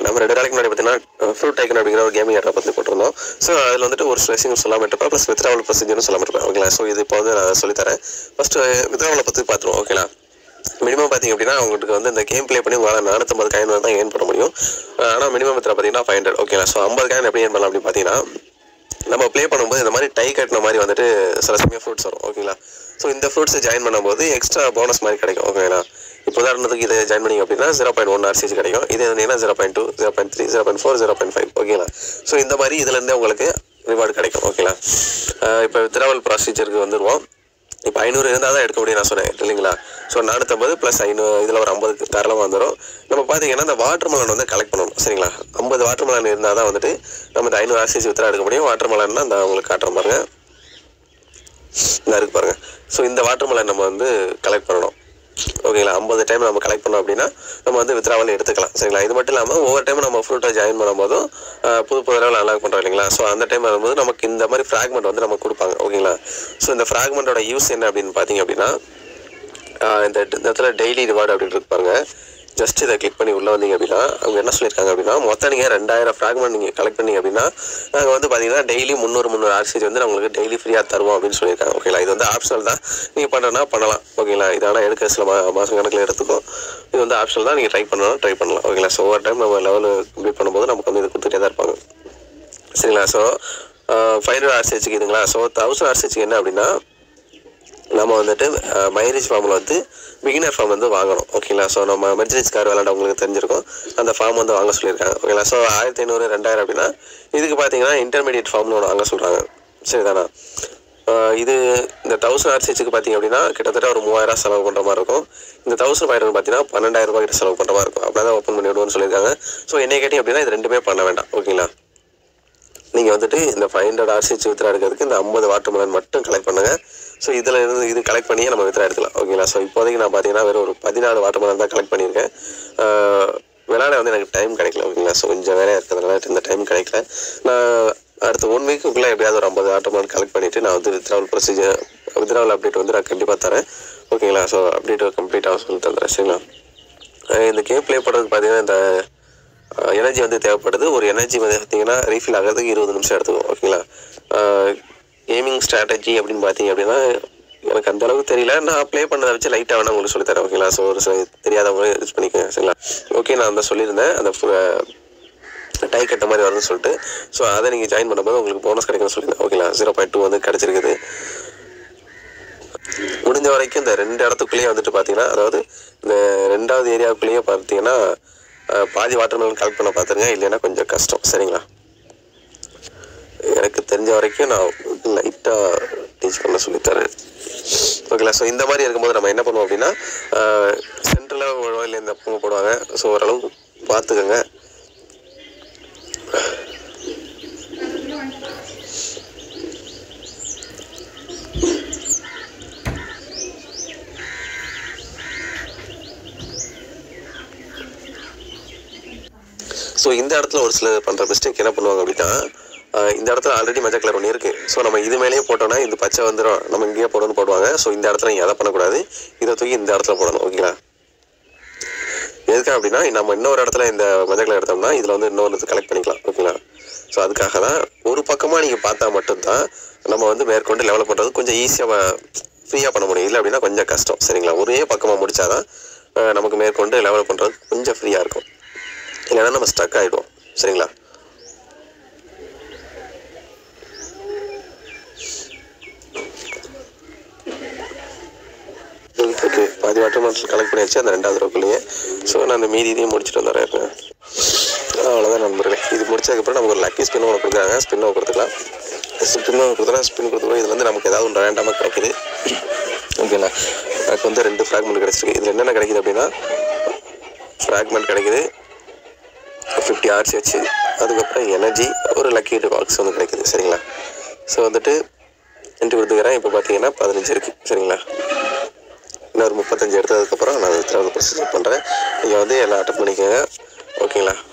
நம்ம 2 நாளைக்கு முன்னாடி பார்த்தீங்கன்னா ஃப்ரூட் ஐக்கன் அப்படிங்கிற ஒரு கேமிங் ஆட்டை பற்றி போட்டிருந்தோம். ஸோ அதில் வந்துட்டு ஒரு சில விஷயங்கள் சொல்லாமல் இருப்பேன், ப்ளஸ் வித்ராவல் ப்ரொசீஜரும் சொல்லாமல் இருப்பேன். ஓகேங்களா. ஸோ இது இப்போ வந்து நான் சொல்லித்தரேன். ஃபஸ்ட்டு வித்ராவலை பற்றி பார்த்துருவோம். ஓகேங்களா. மினிமம் பார்த்தீங்க அப்படின்னா உங்களுக்கு வந்து இந்த கேம் ப்ளே பண்ணி உங்களால் 450 காயின் தான் ஏர்ன் பண்ண முடியும். ஆனால் மினிமம் வித்ரா பார்த்தீங்கன்னா 500. ஓகேங்களா. ஸோ 50 காயின் எப்படி ஏர்ன் பண்ணலாம் அப்படின்னு பார்த்தீங்கன்னா, நம்ம ப்ளே பண்ணும்போது இந்த மாதிரி டை கட்டின மாதிரி வந்துட்டு சில சமயம் ஃப்ரூட்ஸ் வரும். ஓகேங்களா. ஸோ இந்த ஃப்ரூட்ஸை ஜாயின் பண்ணும்போது எக்ஸ்ட்ரா போனஸ் மாதிரி கிடைக்கும். ஓகேங்களா. இப்போ உதாரணத்துக்கு இதை ஜாயின் பண்ணிங்க அப்படின்னா 0.1 RCH கிடைக்கும். இது என்னன்னா 0.2, 0.3, 0.4, 0.5. ஓகேங்களா. ஸோ இந்த மாதிரி இதுலேருந்தே உங்களுக்கு ரிவார்டு கிடைக்கும். ஓகேங்களா. இப்போ வித்ராவல் ப்ரொசீஜருக்கு வந்துடுவோம். இப்போ 500 இருந்தால் தான் எடுக்க முடியும் நான் சொன்னேன் இல்லைங்களா. ஸோ 450 + 500 இதில் ஒரு 50 தாராளமாக வந்துடும். நம்ம பார்த்தீங்கன்னா இந்த வாட்டர் மெலன் வந்து கலெக்ட் பண்ணணும். சரிங்களா. 50 வாட்டர் மெலன் இருந்தால் தான் வந்துட்டு நம்ம இந்த 500 RCH வித்ரா எடுக்க முடியும். வாட்டர் மெலன்னா இந்த உங்களுக்கு காட்டுற பாருங்க, இந்த இருக்கு பாருங்க. ஸோ இந்த வாட்டர் மெலன் நம்ம வந்து கலெக்ட் பண்ணணும். ஓகேங்களா. 50 டைம் நம்ம கலெக்ட் பண்ணோம் அப்படின்னா நம்ம வந்து வித்ராவல் எடுத்துக்கலாம். சரிங்களா. இது மட்டும் இல்லாமல் ஒவ்வொரு டைம் நம்ம ஃப்ரூட்டை ஜாயின் பண்ணும்போதும் புது லெவல் அன்லாக் பண்ணுறோம் இல்லைங்களா. ஸோ அந்த டைம் வரும்போது நமக்கு இந்த மாதிரி ஃப்ராக்மெண்ட் வந்து நமக்கு கொடுப்பாங்க. ஓகேங்களா. ஸோ இந்த ஃப்ராக்மெண்ட்டோட யூஸ் என்ன அப்படின்னு பார்த்தீங்க அப்படின்னா, இந்த இடத்துல டெய்லி ரிவார்டு அப்படின்னு இருக்கு பாருங்க. ஜஸ்ட் இதை கிளிக் பண்ணி உள்ளே வந்தீங்க அப்படின்னா அவங்க என்ன சொல்லியிருக்காங்க அப்படின்னா, மொத்தம் நீங்கள் 2000 ஃப்ராக்மெண்ட் நீங்கள் கலெக்ட் பண்ணிங்க அப்படின்னா நாங்கள் வந்து பார்த்தீங்கன்னா டெய்லி 300 RCH வந்து உங்களுக்கு டெய்லி ஃப்ரீயாக தருவோம் அப்படின்னு சொல்லியிருக்காங்க. ஓகேங்களா. இது வந்து ஆப்ஷனல் தான், நீங்கள் பண்ணுறதுனா பண்ணலாம். ஓகேங்களா. இது ஆனால் எடுக்க சில மாதம் கணக்கில் எடுத்துக்கும். இது வந்து ஆப்ஷனல் தான், நீங்கள் ட்ரை பண்ணலாம். ஓகேங்களா. ஸோ ஒவ்வொரு டைம் நம்ம லெவலு கம்ப்ளீட் பண்ணும்போது நமக்கு வந்து இது கொடுத்துட்டே தான் இருப்பாங்க. சரிங்களா. ஸோ 500 RCHக்கு இதுங்களா. ஸோ 1000 RCHக்கு என்ன அப்படின்னா, நம்ம வந்துட்டு மைரேஜ் ஃபார்மில் வந்து பிகினர் ஃபார்ம் வந்து வாங்கணும். ஓகேங்களா. ஸோ நம்ம மெர்ஜரிஸ் கார் விளையாண்டவங்களுக்கு தெரிஞ்சிருக்கும், அந்த ஃபார்ம் வந்து வாங்க சொல்லியிருக்காங்க. ஓகேங்களா. ஸோ 1500, 2000 அப்படின்னா இதுக்கு பார்த்தீங்கன்னா இன்டர்மீடியட் ஃபார்ம்னு ஒன்று வாங்க சொல்கிறாங்க. சரிதானா. இது இந்த 1000 RCHக்கு பார்த்தீங்க அப்படின்னா கிட்டத்தட்ட ஒரு 3000 செலவு பண்ணுற மாதிரி இருக்கும். இந்த 1500 பார்த்தீங்கன்னா 12,000 ரூபாய் கிட்ட செலவு பண்ணுற மாதிரி இருக்கும். அப்படின்னா தான் ஓப்பன் பண்ணி விடுவோம்னு சொல்லியிருக்காங்க. ஸோ என்னை கேட்டிங்க அப்படின்னா இது ரெண்டுமே பண்ண வேண்டாம். ஓகேங்களா. நீங்கள் வந்துட்டு இந்த 500 RCH வித்ரா எடுக்கிறதுக்கு இந்த 50 வாட்டர் மெலன் மட்டும் கலெக்ட் பண்ணுங்கள். ஸோ இதில் இருந்து இது கலெக்ட் பண்ணியே நம்ம வித்ரா எடுக்கலாம். ஓகேங்களா. ஸோ இப்போதைக்கு நான் பார்த்தீங்கன்னா வெறும் ஒரு 14 வாட்டர் மெலன் தான் கலெக்ட் பண்ணியிருக்கேன். விளையாட வந்து எனக்கு டைம் கிடைக்கல. ஓகேங்களா. ஸோ கொஞ்சம் வேலையாக இருக்கிறதுனால இந்த டைம் கிடைக்கல. நான் அடுத்த 1 வீக்குள்ளே எப்படியாவது ஒரு 50 வாட்டர் மெலன் கலெக்ட் பண்ணிவிட்டு நான் வந்து வித்ராவல் அப்டேட் வந்து நான் கண்டிப்பாக தரேன். ஓகேங்களா. ஸோ அப்டேட் கம்ப்ளீட்டாக சொல்லி தந்துடுறேன். சரிங்களா. இந்த கேம் ப்ளே பண்ணுறதுக்கு பார்த்தீங்கன்னா இந்த எனர்ஜி வந்து தேவைப்படுது. ஒரு எனர்ஜி வந்து பார்த்தீங்கன்னா ரீஃபில் ஆகிறதுக்கு 20 நிமிஷம் எடுத்துக்கும். ஓகேங்களா. கேமிங் ஸ்ட்ராட்டஜி அப்படின்னு பார்த்தீங்க அப்படின்னா எனக்கு அந்த அளவுக்கு தெரியல. நான் ப்ளே பண்ணதை வச்சு லைட்டாக வேணால் உங்களுக்கு சொல்லித்தரேன். ஓகேங்களா. ஸோ ஒரு சில தெரியாதவங்க யூஸ் பண்ணிக்கோங்க. சரிங்களா. ஓகே. நான் அந்த சொல்லியிருந்தேன் அந்த டை கட்ட மாதிரி வருதுன்னு சொல்லிட்டு. ஸோ அதை நீங்கள் ஜாயின் பண்ணும்போது உங்களுக்கு போனஸ் கிடைக்கும்னு சொல்லியிருந்தேன். ஓகேங்களா. 0.2 வந்து கிடச்சிருக்குது. முடிஞ்ச வரைக்கும் இந்த 2 இடத்துக்குள்ளேயே வந்துட்டு பார்த்தீங்கன்னா, அதாவது இந்த 2வது ஏரியாவுக்குள்ளேயே பார்த்தீங்கன்னா பாதி வாட்டர் மெலன் கலெக்ட் பண்ண பார்த்துருங்க. இல்லைன்னா கொஞ்சம் கஷ்டம். சரிங்களா. எனக்கு தெரிஞ்ச வரைக்கும் நான் லைட்டாக டீச் பண்ண சொல்லித்தரேன். ஓகேங்களா. ஸோ இந்த மாதிரி இருக்கும்போது நம்ம என்ன பண்ணுவோம் அப்படின்னா, சென்ட்ரலில் இல்லை இந்த பூங்க போடுவாங்க. ஸோ ஓரளவு பார்த்துக்கோங்க. ஸோ இந்த இடத்துல ஒரு சில பண்ணுற மிஸ்டேக் என்ன பண்ணுவாங்க அப்படின்னா, இந்த இடத்துல ஆல்ரெடி மஞ்சள் கலர் ஒன்று இருக்குது. ஸோ நம்ம இது மேலேயே போட்டோன்னா இது பச்சை வந்துடும், நம்ம இங்கேயே போடணும்னு போடுவாங்க. ஸோ இந்த இடத்துல நீங்கள் எதை பண்ணக்கூடாது, இதை தூக்கி இந்த இடத்துல போடணும். ஓகேங்களா. எதுக்காக அப்படின்னா நம்ம இன்னொரு இடத்துல இந்த மஞ்சள் கலர் எடுத்தோம்னா இதில் வந்து இன்னொரு கலெக்ட் பண்ணிக்கலாம். ஓகேங்களா. ஸோ அதுக்காக தான் ஒரு பக்கமாக நீங்கள் பார்த்தா மட்டும்தான் நம்ம வந்து மேற்கொண்டு லெவலப் பண்ணுறது கொஞ்சம் ஈஸியாக ஃப்ரீயாக பண்ண முடியும். இல்லை அப்படின்னா கொஞ்சம் கஷ்டம். சரிங்களா. ஒரே பக்கமாக முடித்தாதான் நமக்கு மேற்கொண்டு லெவலப் பண்ணுறது கொஞ்சம் ஃப்ரீயாக இருக்கும். இல்லைன்னா நம்ம ஸ்டக் ஆகிடுவோம். சரிங்களா. ஓகே. பாதி வாட்டர் மெலன் கலெக்ட் பண்ணியாச்சு அந்த 2வது ரோக்குள்ளேயே. ஸோ நான் அந்த மீதி இதையும் முடிச்சுட்டு வந்துடுறேன். அவ்வளோதான் நண்பர்களே. இது முடிச்சதுக்கப்புறம் நமக்கு ஒரு லக்கி ஸ்பின் ஒன்று கொடுக்குறாங்க. ஸ்பின் கொடுத்துக்கலாம். ஸ்பின் கொடுத்துக்கலாம். இதுல வந்து நமக்கு ஏதாவது ஒன்று ரேண்டமாக கிடைக்குது. ஓகேங்களா. எனக்கு வந்து 2 ஃப்ராக்மெண்ட் கிடச்சிருக்கு. இதில் என்னென்ன கிடைக்குது அப்படின்னா, ஃப்ராக்மெண்ட் கிடைக்குது, 50 RCH, அதுக்கப்புறம் எனர்ஜி, ஒரு லக்கி பாக்ஸ் வந்து கிடைக்குது. சரிங்களா. ஸோ வந்துட்டு என்ட்ரி கொடுத்துக்கிறேன். இப்போ பார்த்தீங்கன்னா 15 இருக்குது. சரிங்களா. இன்னொரு 35 எடுத்ததுக்கப்புறம் நான் வித்ராவல் ப்ரொசீஜர் பண்ணுறேன். நீங்கள் வந்து எல்லாம் அட்டெண்ட் பண்ணிக்கோங்க. ஓகேங்களா.